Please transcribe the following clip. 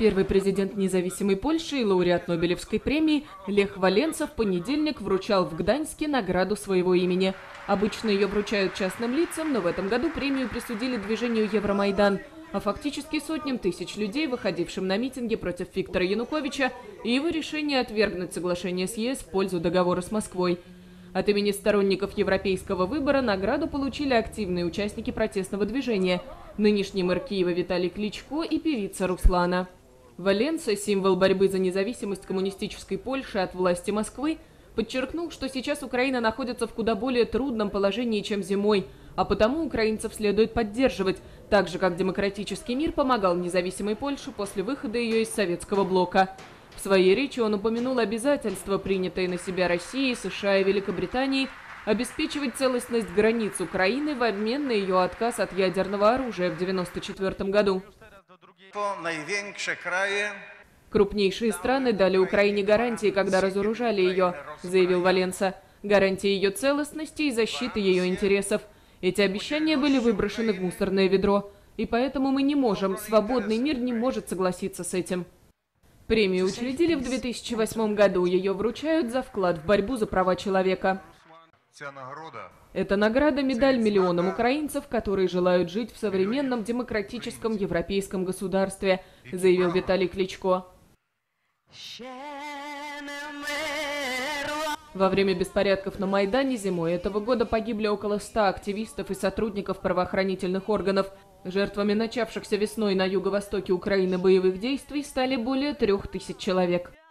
Первый президент независимой Польши и лауреат Нобелевской премии Лех Валенса в понедельник вручал в Гданьске награду своего имени. Обычно ее вручают частным лицам, но в этом году премию присудили движению Евромайдан, а фактически сотням тысяч людей, выходившим на митинги против Виктора Януковича и его решение отвергнуть соглашение с ЕС в пользу договора с Москвой. От имени сторонников европейского выбора награду получили активные участники протестного движения – нынешний мэр Киева Виталий Кличко и певица Руслана. Валенса, символ борьбы за независимость коммунистической Польши от власти Москвы, подчеркнул, что сейчас Украина находится в куда более трудном положении, чем зимой, а потому украинцев следует поддерживать, так же, как демократический мир помогал независимой Польше после выхода ее из советского блока. В своей речи он упомянул обязательства, принятые на себя Россией, США и Великобританией, обеспечивать целостность границ Украины в обмен на ее отказ от ядерного оружия в 1994 году. Крупнейшие страны дали Украине гарантии, когда разоружали ее, заявил Валенса. Гарантии ее целостности и защиты ее интересов. Эти обещания были выброшены в мусорное ведро. И поэтому мы не можем, свободный мир не может согласиться с этим. Премию учредили в 2008 году. Ее вручают за вклад в борьбу за права человека. Эта награда – медаль миллионам украинцев, которые желают жить в современном демократическом европейском государстве, заявил Виталий Кличко. Во время беспорядков на Майдане зимой этого года погибли около 100 активистов и сотрудников правоохранительных органов. Жертвами начавшихся весной на юго-востоке Украины боевых действий стали более 3000 человек.